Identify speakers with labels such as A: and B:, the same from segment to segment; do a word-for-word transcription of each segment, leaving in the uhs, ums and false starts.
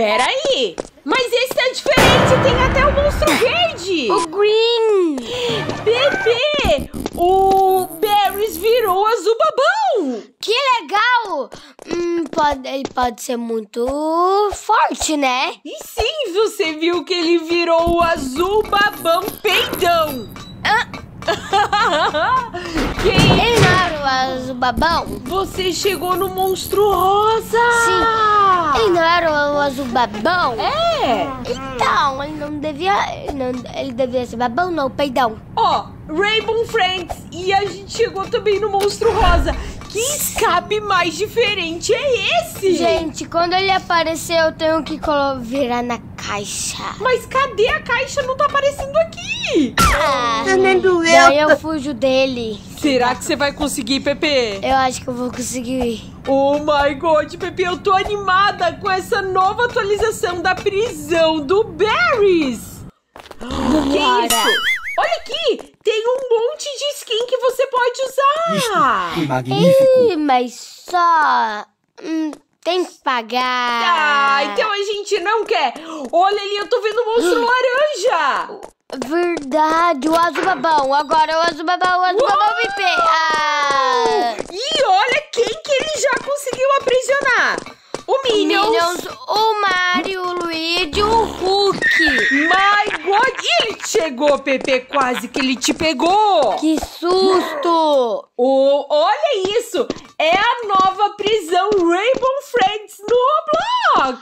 A: Pera aí. Mas esse tá diferente, tem até o monstro verde.
B: O Green.
A: Bebê, o Barrys virou azul babão.
B: Que legal. Hum, pode, ele pode ser muito forte, né?
A: E sim, você viu que ele virou o azul babão peidão.
B: Ah.
A: Quem?
B: Ele não era o azul babão?
A: Você chegou no monstro rosa.
B: Sim. Ele não era o azul babão?
A: É.
B: Então, ele não devia... Ele, não, ele devia ser babão, não, peidão.
A: Ó, Rainbow Friends. E a gente chegou também no monstro rosa. Que escape mais diferente é esse?
B: Gente, quando ele aparecer, eu tenho que virar na caixa.
A: Mas cadê a caixa? Não tá aparecendo aqui.
B: Ah, daí eu fujo dele.
A: Será que você vai conseguir, Pepe?
B: Eu acho que eu vou conseguir.
A: Oh my God, Pepe, eu tô animada com essa nova atualização da prisão do Barrys. Que isso? Olha aqui, tem um monte de skin que você pode usar.
C: Que magnífico.
B: Ih, mas só... Hum, tem que pagar.
A: Ah, então a gente não quer. Olha ali, eu tô vendo o monstro laranja.
B: Verdade, o azul babão. Agora o azul babão, o azul
A: Uou!
B: babão me pega. Ah.
A: E olha quem que ele já conseguiu aprisionar. O Minions.
B: Minions, o Mario, o Luigi, o Hulk.
A: My God, e ele chegou, Pepe, quase que ele te pegou.
B: Que susto.
A: Oh, olha isso, é a nova prisão Rainbow Friends no Roblox.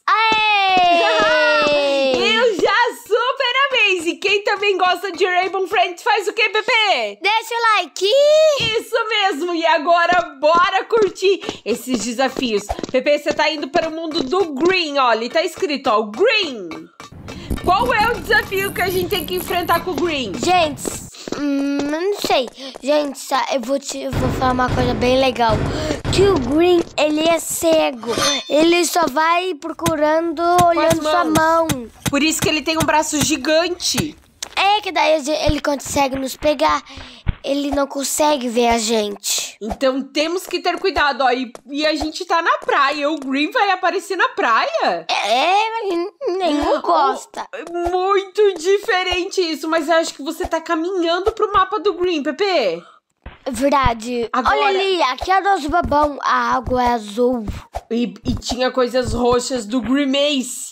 B: Aê!
A: Eu já super amei. E quem também gosta de Rainbow Friends faz o quê, Pepe?
B: Deixa o like.
A: Isso mesmo, e agora bora curtir esses desafios. Pepe, você tá indo para o mundo do Green, olha, e tá escrito, ó, Green. Qual é o desafio que a gente tem que enfrentar com o Green?
B: Gente, hum, não sei. Gente, eu vou, te, eu vou falar uma coisa bem legal. Que o Green, ele é cego. Ele só vai procurando, olhando sua mão.
A: Por isso que ele tem um braço gigante.
B: É que daí ele consegue nos pegar. Ele não consegue ver a gente.
A: Então temos que ter cuidado, ó. E, e a gente tá na praia. O Green vai aparecer na praia?
B: É, mas nenhum gosta.
A: Muito diferente isso. Mas eu acho que você tá caminhando pro mapa do Green, Pepe.
B: Verdade.
A: Agora...
B: Olha ali, aqui é o nosso babão. A água é azul.
A: E, e tinha coisas roxas do Grimace.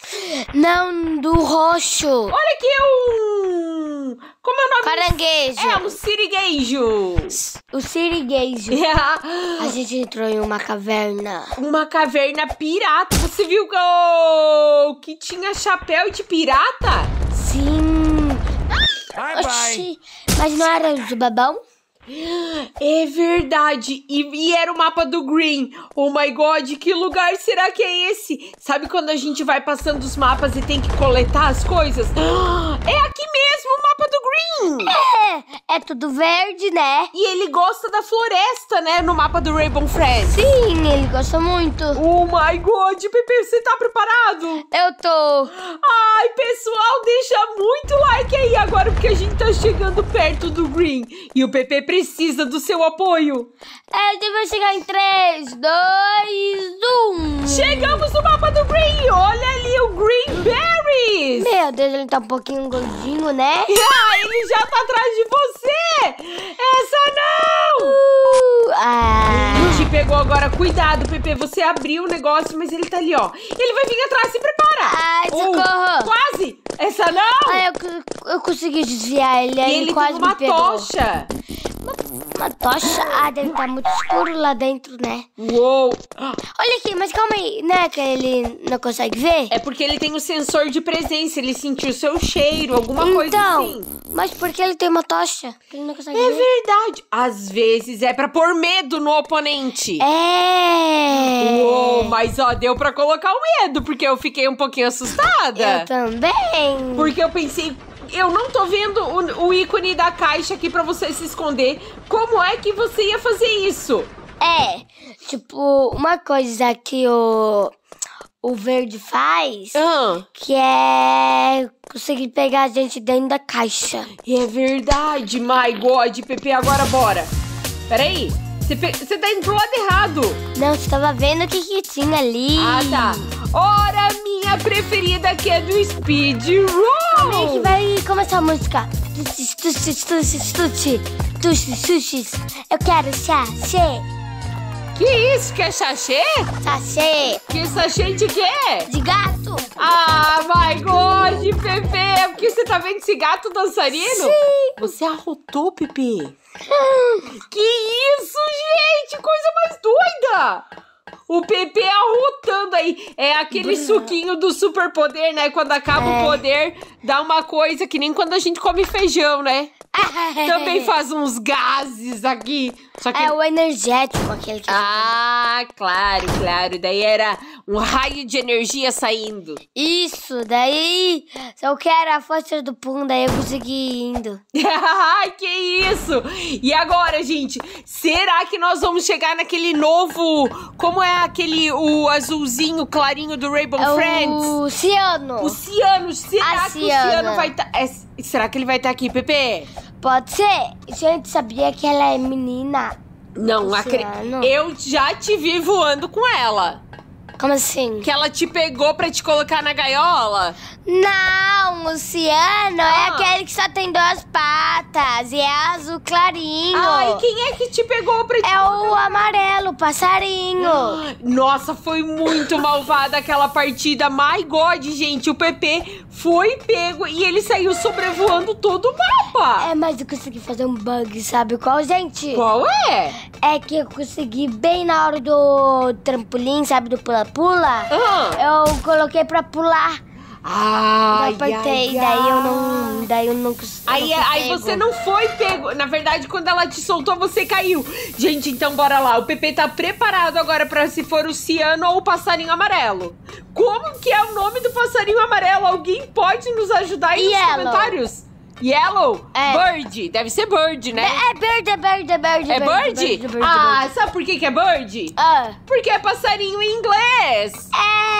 B: Não, do roxo.
A: Olha aqui, um... Como é o nome?
B: Caranguejo.
A: É, um siriguejo.
B: O siriguejo.
A: É.
B: A gente entrou em uma caverna.
A: Uma caverna pirata. Você viu que, oh, que tinha chapéu de pirata?
B: Sim.
C: Bye,
B: Oxi,
C: bye.
B: mas não era o babão?
A: É verdade, e, e era o mapa do Green. Oh my God, que lugar será que é esse? Sabe quando a gente vai passando os mapas e tem que coletar as coisas? É aqui mesmo o mapa do Green.
B: É, é tudo verde, né?
A: E ele gosta da floresta, né, no mapa do Rainbow Friends.
B: Sim, ele gosta muito.
A: Oh my God, Pepe, você tá preparado?
B: Eu tô.
A: Ai, pessoal, deixa muito like aí agora, porque a gente tá chegando perto do Green. E o Pepe precisa do seu apoio.
B: É, eu devo chegar em três, dois, um.
A: Chegamos no mapa do Green. Olha ali o Green Barrys.
B: Meu Deus, ele tá um pouquinho gordinho, né?
A: Ah, ele já tá atrás de você. Essa não.
B: Uh, ah.
A: Te pegou agora. Cuidado, Pepe. Você abriu o negócio, mas ele tá ali, ó. Ele vai vir atrás. Se prepara.
B: Ai, socorro.
A: Oh, quase. Essa não.
B: Ai, eu, eu consegui desviar ele.
A: E
B: Aí
A: ele
B: ele quase
A: tem uma
B: me pegou.
A: tocha.
B: Uma tocha? Ah, deve estar muito escuro lá dentro, né?
A: Uou.
B: Olha aqui, mas calma aí. Não é que ele não consegue ver?
A: É porque ele tem o sensor de presença. Ele sentiu o seu cheiro, alguma coisa
B: Então,
A: assim.
B: mas por que ele tem uma tocha? Ele não consegue
A: É
B: ver.
A: verdade. Às vezes é pra pôr medo no oponente.
B: É.
A: Uou, mas ó, deu pra colocar o medo, porque eu fiquei um pouquinho assustada.
B: Eu também.
A: Porque eu pensei, eu não tô vendo o, o ícone da caixa aqui pra você se esconder. Como é que você ia fazer isso?
B: É, tipo, uma coisa que o, o verde faz,
A: Ah,
B: que é conseguir pegar a gente dentro da caixa.
A: é verdade, my God, Pepe, agora bora. Peraí, você pe- você tá indo pro lado errado.
B: Não, você tava vendo o que que tinha ali.
A: Ah, tá. Hora minha preferida, que é do Speed
B: Como é que
A: Roll.
B: vai começar a música? Tuxis, tuxis, tuxis, tuxis, tuxis, tuxis. Eu quero sachê,
A: Que isso, que é sachê?
B: sachê
A: Que sachê de quê?
B: de gato.
A: Ah, my God, Pepe, é porque você tá vendo esse gato dançarino?
B: Sim.
A: Você arrotou, Pepe? Que isso, gente, coisa mais doida! O Pepe arrotando aí. É aquele suquinho do superpoder, né? Quando acaba
B: É.
A: o poder, dá uma coisa que nem quando a gente come feijão, né? Também faz uns gases aqui. Só que...
B: É o energético, aquele que...
A: Ah, claro, claro. Daí era um raio de energia saindo.
B: Isso, daí... Se eu quero a força do pum, daí eu consegui ir indo.
A: Ai, que isso! E agora, gente? Será que nós vamos chegar naquele novo... Como é aquele, o azulzinho clarinho do Rainbow
B: É
A: Friends?
B: o ciano.
A: O Ciano. Será
B: A
A: que o Ciano
B: Ciana.
A: vai estar... será que ele vai estar aqui, Pepe?
B: Pode ser. Gente, sabia que ela é menina?
A: Não, acre...
B: Ciano.
A: eu já te vi voando com ela.
B: Como assim?
A: Que ela te pegou pra te colocar na gaiola.
B: Não, o ciano é
A: Ah.
B: aquele que só tem duas patas e é azul clarinho.
A: Ai, quem é que te pegou pra te
B: É o amarelo, passarinho.
A: Nossa, foi muito malvada aquela partida. My God, gente, o Pepe foi pego e ele saiu sobrevoando todo o mapa.
B: É, mas eu consegui fazer um bug, sabe qual, gente?
A: Qual é?
B: É que eu consegui bem na hora do trampolim, sabe, do pula-pula.
A: Ah.
B: Eu coloquei pra pular.
A: Ai,
B: eu apertei,
A: ai,
B: daí eu
A: ai.
B: não, daí eu não consegui.
A: Aí, aí você não foi pego. Na verdade, quando ela te soltou, você caiu. Gente, então bora lá. O Pepe tá preparado agora pra se for o ciano ou o passarinho amarelo. Como que é o nome do passarinho amarelo? Alguém pode nos ajudar aí nos
B: Yellow.
A: comentários? Yellow?
B: É.
A: Bird. Deve ser bird, né?
B: É bird, é bird, é bird.
A: É bird?
B: bird, bird,
A: Ah,
B: bird.
A: sabe por que que é bird?
B: Ah,
A: Porque é passarinho em inglês.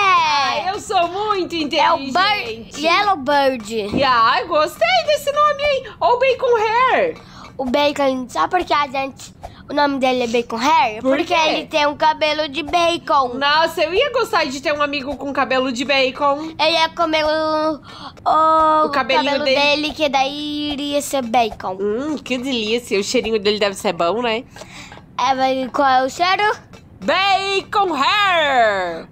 B: é.
A: Eu sou muito inteligente.
B: É o bird, yellow bird.
A: Ah, gostei desse nome aí. Ou bacon hair.
B: O bacon, sabe por que a gente... O nome dele é Bacon Hair?
A: Por
B: Porque
A: quê?
B: ele tem um cabelo de bacon.
A: Nossa, eu ia gostar de ter um amigo com cabelo de bacon.
B: Eu ia comer o, o,
A: O cabelinho
B: cabelo
A: dele.
B: dele, que daí iria ser bacon.
A: Hum, que delícia. O cheirinho dele deve ser bom, né?
B: É, mas qual é o cheiro?
A: Bacon hair.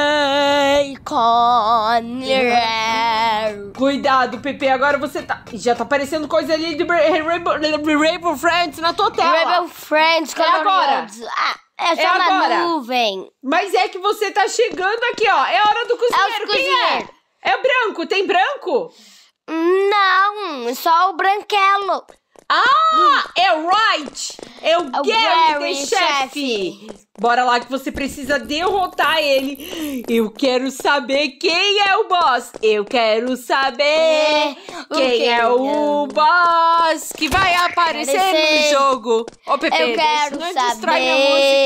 B: Bacon Hair.
A: Cuidado, Pepe. Agora você tá... Já tá aparecendo coisa ali de Bra- Rainbow, Rainbow Friends na tua tela.
B: Rainbow Friends,
A: É agora.
B: coloridos. Ah, é só
A: É
B: uma
A: agora.
B: nuvem.
A: Mas é que você tá chegando aqui, ó. É hora do cozinheiro.
B: os
A: Quem é?
B: cozinheiros.
A: É branco. Tem branco?
B: Não, só o branquelo.
A: Ah, é o Right. É o
B: É o
A: Gary,
B: Gary,
A: the chefe. Bora lá que você precisa derrotar ele. Eu quero saber quem é o boss. Eu quero saber
B: É, o
A: quem
B: quem
A: é o
B: é?
A: boss que vai aparecer
B: Aparecer.
A: no jogo. Ô, Pepe,
B: Eu quero
A: deixa, não destrói minha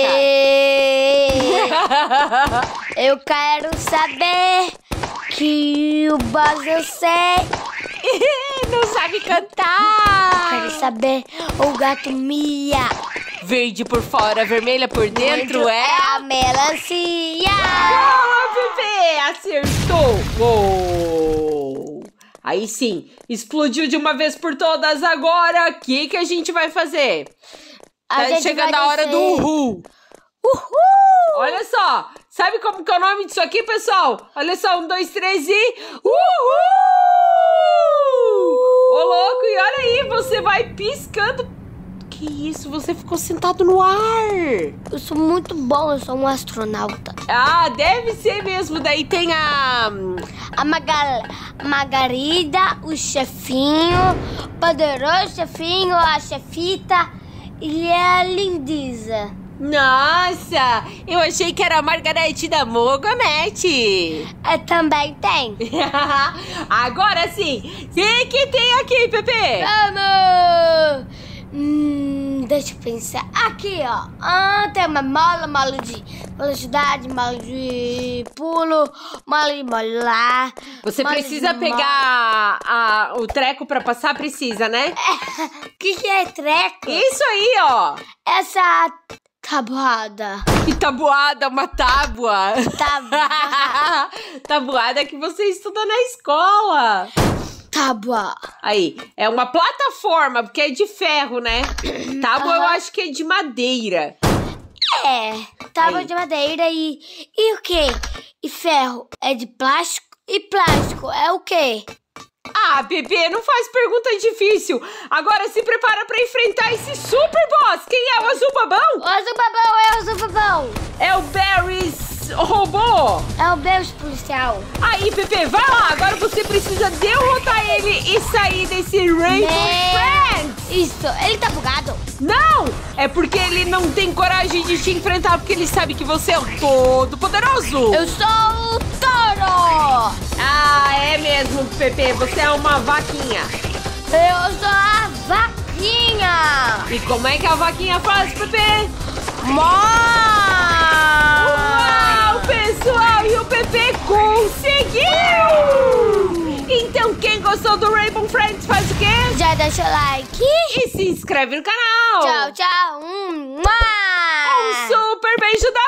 B: saber.
A: música.
B: Eu quero saber que o boss eu sei.
A: Não sabe cantar.
B: Quero saber o gato Mia.
A: Verde por fora, vermelha por dentro é...
B: a melancia.
A: Ah, Pepe, acertou! Uou. Aí sim, explodiu de uma vez por todas. Agora, o que, que a gente vai fazer?
B: A
A: Tá
B: gente
A: chegando
B: vai
A: a hora
B: descer.
A: do uhul.
B: Uhul!
A: Olha só, sabe como que é o nome disso aqui, pessoal? Olha só, um, dois, três e... Uhul! Ô, louco, e olha aí, você vai piscando. Que isso, você ficou sentado no ar.
B: Eu sou muito bom, eu sou um astronauta.
A: Ah, deve ser mesmo. Daí tem a...
B: A Magal Margarida, o chefinho, o poderoso chefinho, a chefita e a Lindisa.
A: Nossa, eu achei que era a Margarete da Mogonete.
B: É, também tem.
A: Agora sim, o que, que tem aqui, Pepe?
B: Vamos! Hum, deixa eu pensar. Aqui, ó. Ah, tem uma mola, mola de velocidade, mola de pulo, mola de molar.
A: Você
B: mola
A: precisa
B: de
A: pegar a- o treco pra passar? Precisa, né?
B: O que, que é treco?
A: Isso aí, ó.
B: Essa Tabuada.
A: Que tabuada? Uma tábua.
B: Tábua.
A: Tabuada que você estuda na escola.
B: Tábua.
A: Aí, é uma plataforma, porque é de ferro, né? Tábua eu acho que é de madeira.
B: É, tábua
A: Aí.
B: de madeira e... E o quê? E ferro é de plástico? E plástico é o quê?
A: Ah, Pepe, não faz pergunta difícil. Agora se prepara pra enfrentar esse super boss. Quem é o azul babão?
B: O azul babão é o azul babão.
A: É o Barry's robô.
B: É o Beus policial.
A: Aí, Pepe, vai lá. Agora você precisa derrotar ele e sair desse Rainbow Friends.
B: Isso, ele tá bugado.
A: Não, é porque ele não tem coragem de te enfrentar porque ele sabe que você é o todo poderoso.
B: Eu sou o touro.
A: Ah, é mesmo, Pepe. Você é uma vaquinha.
B: Eu sou a vaquinha.
A: E como é que a vaquinha faz, Pepe?
B: Mó.
A: Uau, pessoal, e o Pepe conseguiu! Então, quem gostou do Rainbow Friends faz o quê?
B: Já deixa o like.
A: E se inscreve no canal!
B: Tchau, tchau. Um,
A: Um super beijo da